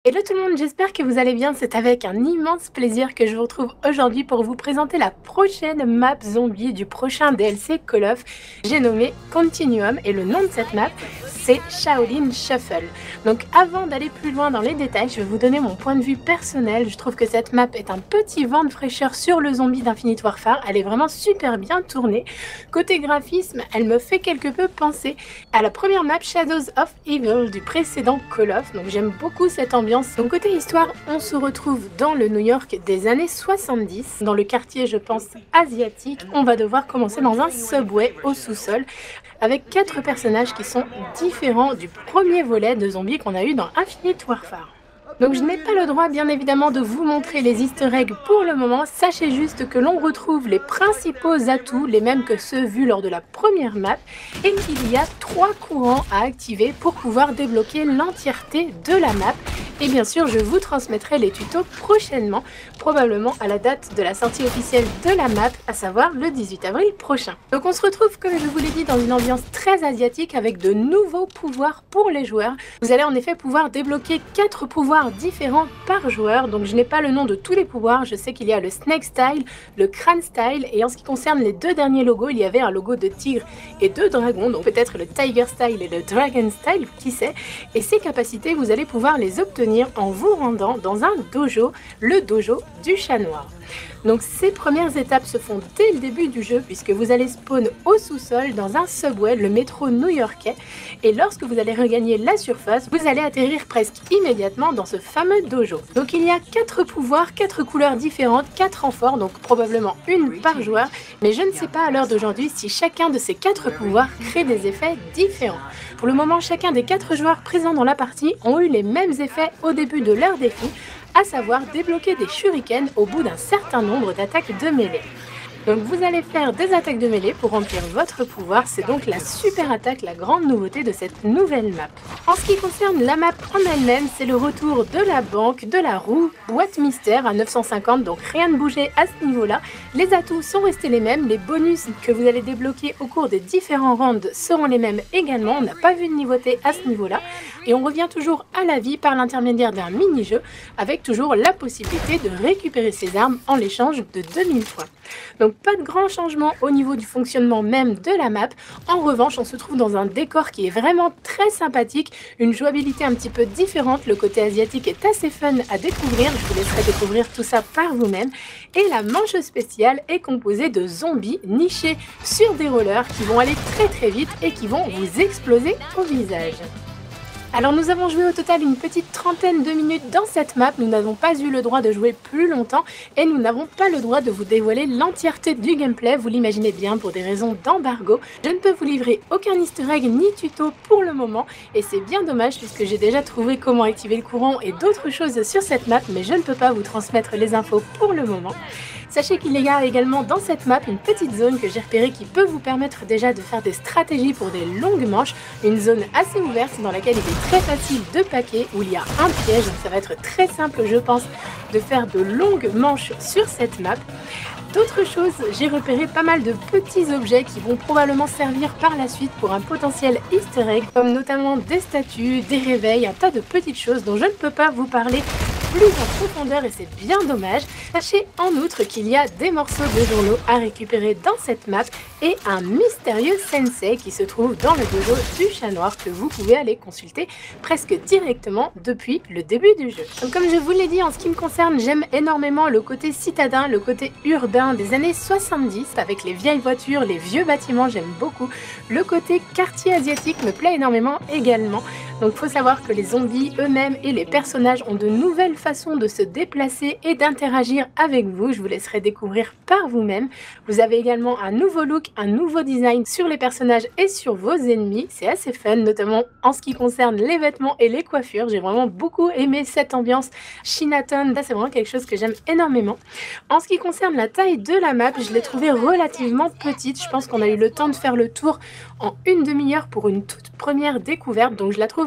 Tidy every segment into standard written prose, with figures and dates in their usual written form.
Hello tout le monde, j'espère que vous allez bien. C'est avec un immense plaisir que je vous retrouve aujourd'hui pour vous présenter la prochaine map zombie du prochain DLC Call of. J'ai nommé Continuum et le nom de cette map c'est Shaolin Shuffle. Donc avant d'aller plus loin dans les détails, je vais vous donner mon point de vue personnel. Je trouve que cette map est un petit vent de fraîcheur sur le zombie d'Infinite Warfare. Elle est vraiment super bien tournée. Côté graphisme, elle me fait quelque peu penser à la première map Shadows of Evil du précédent Call of. Donc j'aime beaucoup cette ambiance. Donc côté histoire, on se retrouve dans le New York des années 70, dans le quartier je pense asiatique. On va devoir commencer dans un subway au sous-sol avec 4 personnages qui sont différents du premier volet de zombies qu'on a eu dans Infinite Warfare. Donc je n'ai pas le droit bien évidemment de vous montrer les easter eggs pour le moment, sachez juste que l'on retrouve les principaux atouts, les mêmes que ceux vus lors de la première map, et qu'il y a 3 courants à activer pour pouvoir débloquer l'entièreté de la map. Et bien sûr, je vous transmettrai les tutos prochainement, probablement à la date de la sortie officielle de la map, à savoir le 18 avril prochain. Donc on se retrouve, comme je vous l'ai dit, dans une ambiance très asiatique avec de nouveaux pouvoirs pour les joueurs. Vous allez en effet pouvoir débloquer 4 pouvoirs différents par joueur. Donc je n'ai pas le nom de tous les pouvoirs, je sais qu'il y a le Snake Style, le Crane Style, et en ce qui concerne les 2 derniers logos, il y avait un logo de tigre et de dragon, donc peut-être le Tiger Style et le Dragon Style, qui sait. Et ces capacités, vous allez pouvoir les obtenir en vous rendant dans un dojo, le dojo du chat noir. Donc ces premières étapes se font dès le début du jeu puisque vous allez spawn au sous-sol dans un subway, le métro new-yorkais, et lorsque vous allez regagner la surface, vous allez atterrir presque immédiatement dans ce fameux dojo. Donc il y a 4 pouvoirs, 4 couleurs différentes, 4 renforts, donc probablement une par joueur, mais je ne sais pas à l'heure d'aujourd'hui si chacun de ces 4 pouvoirs crée des effets différents. Pour le moment, chacun des 4 joueurs présents dans la partie ont eu les mêmes effets au début de leur défi, à savoir débloquer des shurikens au bout d'un certain nombre d'attaques de mêlée. Donc vous allez faire des attaques de mêlée pour remplir votre pouvoir, c'est donc la super attaque, la grande nouveauté de cette nouvelle map. En ce qui concerne la map en elle-même, c'est le retour de la banque, de la roue, boîte mystère à 950, donc rien ne bougeait à ce niveau-là. Les atouts sont restés les mêmes, les bonus que vous allez débloquer au cours des différents rounds seront les mêmes également, on n'a pas vu de nouveauté à ce niveau-là. Et on revient toujours à la vie par l'intermédiaire d'un mini-jeu, avec toujours la possibilité de récupérer ses armes en l'échange de 2000 points. Donc pas de grand changement au niveau du fonctionnement même de la map. En revanche, on se trouve dans un décor qui est vraiment très sympathique, une jouabilité un petit peu différente, le côté asiatique est assez fun à découvrir, je vous laisserai découvrir tout ça par vous-même. Et la manche spéciale est composée de zombies nichés sur des rollers qui vont aller très vite et qui vont vous exploser au visage. Alors nous avons joué au total une petite trentaine de minutes dans cette map, nous n'avons pas eu le droit de jouer plus longtemps et nous n'avons pas le droit de vous dévoiler l'entièreté du gameplay, vous l'imaginez bien pour des raisons d'embargo. Je ne peux vous livrer aucun easter egg ni tuto pour le moment et c'est bien dommage puisque j'ai déjà trouvé comment activer le courant et d'autres choses sur cette map, mais je ne peux pas vous transmettre les infos pour le moment. Sachez qu'il y a également dans cette map une petite zone que j'ai repérée qui peut vous permettre déjà de faire des stratégies pour des longues manches, une zone assez ouverte dans laquelle il est très facile de paquer, où il y a un piège, donc ça va être très simple je pense de faire de longues manches sur cette map. D'autres choses, j'ai repéré pas mal de petits objets qui vont probablement servir par la suite pour un potentiel easter egg, comme notamment des statues, des réveils, un tas de petites choses dont je ne peux pas vous parler plus en profondeur et c'est bien dommage. Sachez en outre qu'il y a des morceaux de journaux à récupérer dans cette map et un mystérieux sensei qui se trouve dans le dojo du chat noir que vous pouvez aller consulter presque directement depuis le début du jeu. Donc comme je vous l'ai dit, en ce qui me concerne, j'aime énormément le côté citadin, le côté urbain des années 70 avec les vieilles voitures, les vieux bâtiments, j'aime beaucoup. Le côté quartier asiatique me plaît énormément également. Donc il faut savoir que les zombies eux-mêmes et les personnages ont de nouvelles façons de se déplacer et d'interagir avec vous. Je vous laisserai découvrir par vous-même. Vous avez également un nouveau look, un nouveau design sur les personnages et sur vos ennemis. C'est assez fun, notamment en ce qui concerne les vêtements et les coiffures. J'ai vraiment beaucoup aimé cette ambiance Chinatown. Ça, c'est vraiment quelque chose que j'aime énormément. En ce qui concerne la taille de la map, je l'ai trouvée relativement petite. Je pense qu'on a eu le temps de faire le tour en une demi-heure pour une toute première découverte. Donc je la trouve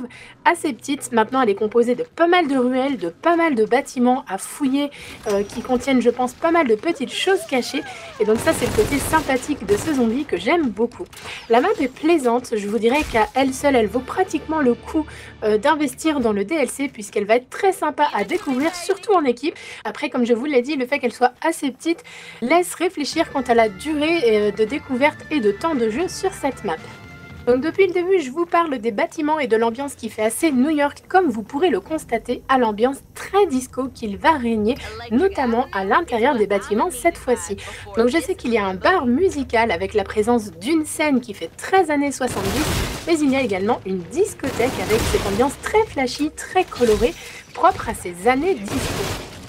trouve assez petite. Maintenant, elle est composée de pas mal de ruelles, de pas mal de bâtiments à fouiller qui contiennent, je pense, pas mal de petites choses cachées. Et donc ça, c'est le côté sympathique de ce zombie que j'aime beaucoup. La map est plaisante. Je vous dirais qu'à elle seule, elle vaut pratiquement le coup d'investir dans le DLC puisqu'elle va être très sympa à découvrir, surtout en équipe. Après, comme je vous l'ai dit, le fait qu'elle soit assez petite laisse réfléchir quant à la durée de découverte et de temps de jeu sur cette map. Donc depuis le début, je vous parle des bâtiments et de l'ambiance qui fait assez New York, comme vous pourrez le constater à l'ambiance très disco qu'il va régner, notamment à l'intérieur des bâtiments cette fois-ci. Donc je sais qu'il y a un bar musical avec la présence d'une scène qui fait 13 années 70, mais il y a également une discothèque avec cette ambiance très flashy, très colorée, propre à ces années disco.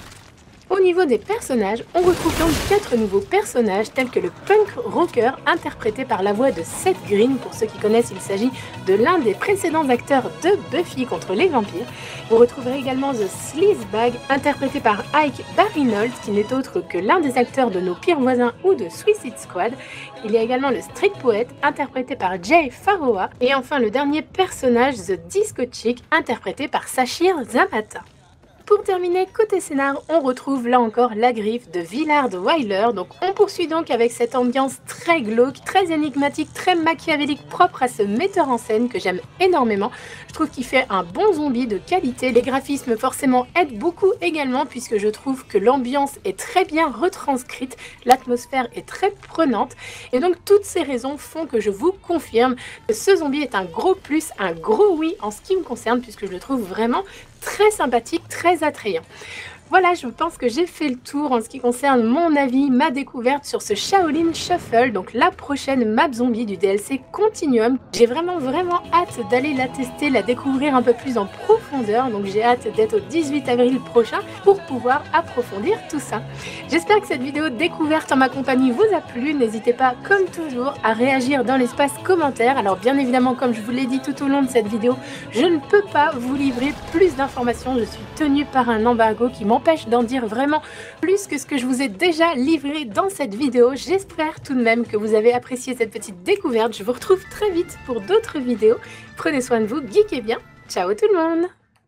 Au niveau des personnages, on retrouve donc 4 nouveaux personnages tels que le punk rocker interprété par la voix de Seth Green. Pour ceux qui connaissent, il s'agit de l'un des précédents acteurs de Buffy contre les vampires. Vous retrouverez également The Sleazebag interprété par Ike Barinholtz qui n'est autre que l'un des acteurs de Nos Pires Voisins ou de Suicide Squad. Il y a également le Street Poet interprété par Jay Faroa et enfin le dernier personnage The Disco Chick interprété par Sachir Zamata. Pour terminer, côté scénar, on retrouve là encore la griffe de Willard Wyler. Donc on poursuit donc avec cette ambiance très glauque, très énigmatique, très machiavélique, propre à ce metteur en scène que j'aime énormément. Je trouve qu'il fait un bon zombie de qualité. Les graphismes forcément aident beaucoup également puisque je trouve que l'ambiance est très bien retranscrite, l'atmosphère est très prenante. Et donc toutes ces raisons font que je vous confirme que ce zombie est un gros plus, un gros oui en ce qui me concerne puisque je le trouve vraiment très sympathique, très attrayant. Voilà, je pense que j'ai fait le tour en ce qui concerne mon avis, ma découverte sur ce Shaolin Shuffle, donc la prochaine map zombie du DLC Continuum. J'ai vraiment hâte d'aller la tester, la découvrir un peu plus en profondeur, donc j'ai hâte d'être au 18 avril prochain pour pouvoir approfondir tout ça. J'espère que cette vidéo découverte en ma compagnie vous a plu, n'hésitez pas comme toujours à réagir dans l'espace commentaire. Alors bien évidemment, comme je vous l'ai dit tout au long de cette vidéo, je ne peux pas vous livrer plus d'informations, je suis tenue par un embargo qui m'empêche d'en dire vraiment plus que ce que je vous ai déjà livré dans cette vidéo. J'espère tout de même que vous avez apprécié cette petite découverte. Je vous retrouve très vite pour d'autres vidéos. Prenez soin de vous, geekez bien. Ciao tout le monde!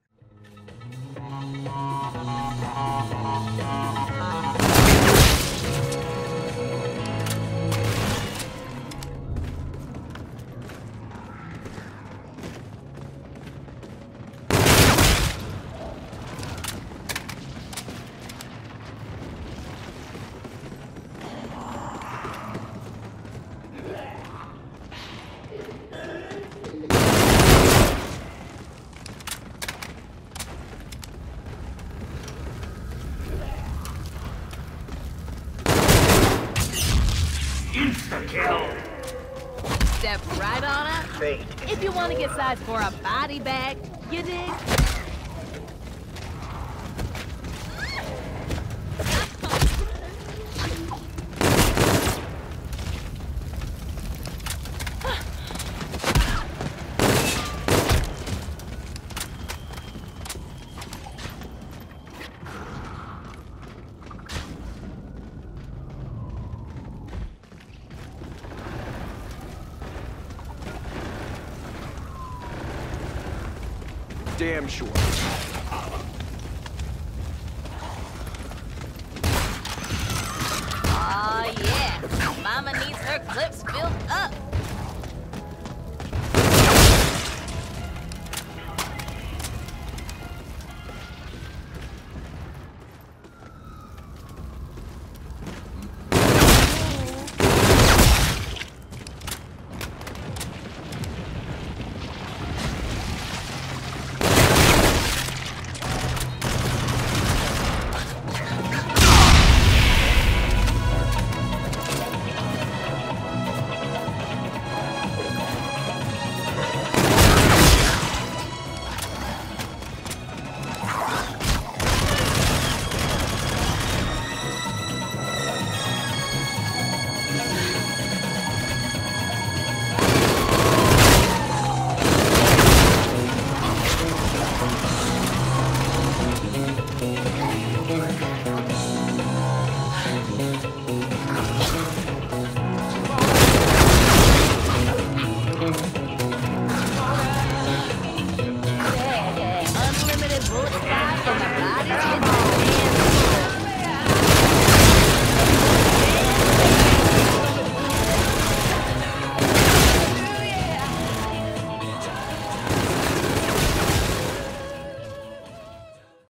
Step right on up. If you want to get sized for a body bag, you dig? Damn sure. Oh yeah, Mama needs her clips filled up.